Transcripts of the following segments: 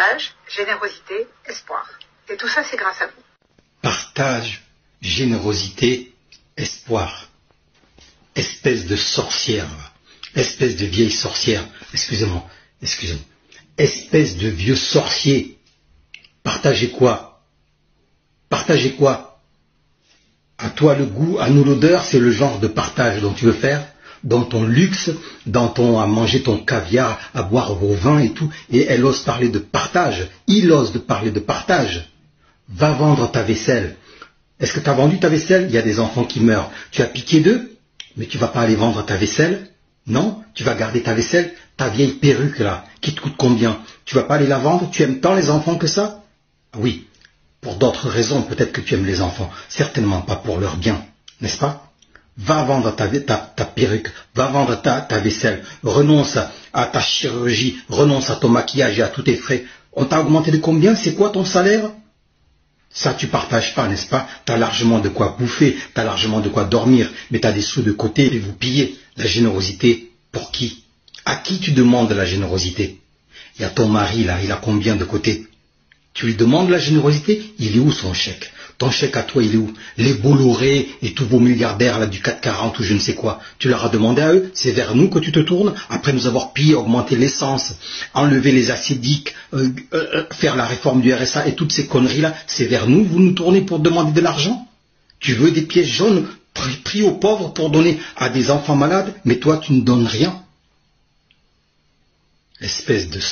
Partage, générosité, espoir. Et tout ça, c'est grâce à vous. Partage, générosité, espoir. Espèce de sorcière, espèce de vieille sorcière, excusez-moi, espèce de vieux sorcier. Partagez quoi? Partagez quoi? À toi le goût, à nous l'odeur, c'est le genre de partage dont tu veux faire, dans ton luxe, à manger ton caviar, à boire vos vins et tout, et elle ose parler de partage, il ose de parler de partage. Va vendre ta vaisselle. Est-ce que tu as vendu ta vaisselle? Il y a des enfants qui meurent. Tu as piqué d'eux? Mais tu vas pas aller vendre ta vaisselle? Non? Tu vas garder ta vaisselle? Ta vieille perruque là, qui te coûte combien? Tu vas pas aller la vendre? Tu aimes tant les enfants que ça? Oui. Pour d'autres raisons, peut-être que tu aimes les enfants. Certainement pas pour leur bien. N'est-ce pas? Va vendre ta perruque. Va vendre ta vaisselle. Renonce à ta chirurgie. Renonce à ton maquillage et à tous tes frais. On t'a augmenté de combien? C'est quoi ton salaire? Ça, tu partages pas, n'est-ce pas? Tu as largement de quoi bouffer, tu as largement de quoi dormir, mais tu as des sous de côté et vous pillez. La générosité, pour qui? À qui tu demandes la générosité? Il y a ton mari, là, il a combien de côté? Tu lui demandes la générosité? Il est où son chèque? Ton chèque à toi, il est où? Les Bolloré et tous vos milliardaires là du 440 ou je ne sais quoi. Tu leur as demandé à eux? C'est vers nous que tu te tournes? Après nous avoir pillé, augmenté l'essence, enlever les acidiques, faire la réforme du RSA et toutes ces conneries-là, c'est vers nous vous nous tournez pour demander de l'argent? Tu veux des pièces jaunes pris aux pauvres pour donner à des enfants malades? Mais toi, tu ne donnes rien. Espèce de...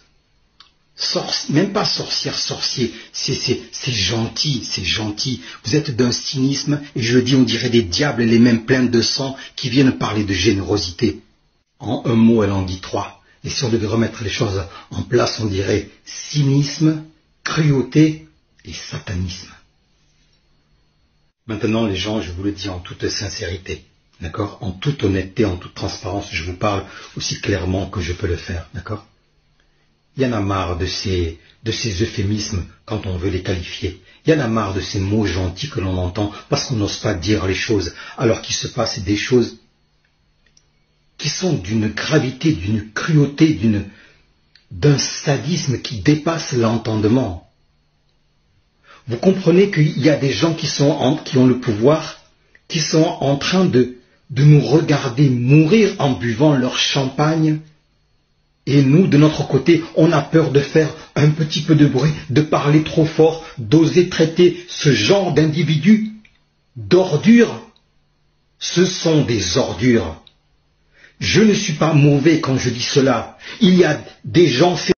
même pas sorcière, sorcier, c'est gentil, c'est gentil. Vous êtes d'un cynisme, et je le dis, on dirait des diables, les mêmes pleins de sang, qui viennent parler de générosité. En un mot, elle en dit trois. Et si on devait remettre les choses en place, on dirait cynisme, cruauté et satanisme. Maintenant, les gens, je vous le dis en toute sincérité, d'accord? En toute honnêteté, en toute transparence, je vous parle aussi clairement que je peux le faire, d'accord? Il y en a marre de ces euphémismes quand on veut les qualifier. Il y en a marre de ces mots gentils que l'on entend parce qu'on n'ose pas dire les choses, alors qu'il se passe des choses qui sont d'une gravité, d'une cruauté, d'un sadisme qui dépasse l'entendement. Vous comprenez qu'il y a des gens qui ont le pouvoir, qui sont en train de nous regarder mourir en buvant leur champagne. Et nous, de notre côté, on a peur de faire un petit peu de bruit, de parler trop fort, d'oser traiter ce genre d'individus d'ordures. Ce sont des ordures. Je ne suis pas mauvais quand je dis cela. Il y a des gens